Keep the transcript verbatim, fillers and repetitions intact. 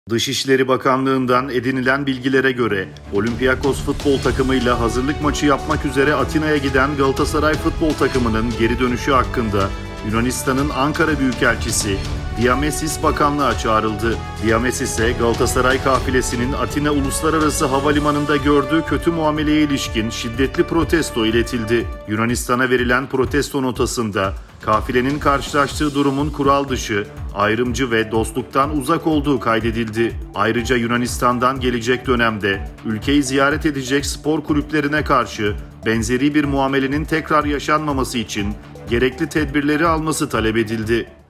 Dışişleri Bakanlığı'ndan edinilen bilgilere göre Olympiakos futbol takımıyla hazırlık maçı yapmak üzere Atina'ya giden Galatasaray futbol takımının geri dönüşü hakkında Yunanistan'ın Ankara Büyükelçisi Diamesis Bakanlığa çağrıldı. Diamesis'e Galatasaray kafilesinin Atina Uluslararası Havalimanı'nda gördüğü kötü muameleye ilişkin şiddetli protesto iletildi. Yunanistan'a verilen protesto notasında kafilenin karşılaştığı durumun kural dışı, ayrımcı ve dostluktan uzak olduğu kaydedildi. Ayrıca Yunanistan'dan gelecek dönemde ülkeyi ziyaret edecek spor kulüplerine karşı benzeri bir muamelenin tekrar yaşanmaması için gerekli tedbirleri alması talep edildi.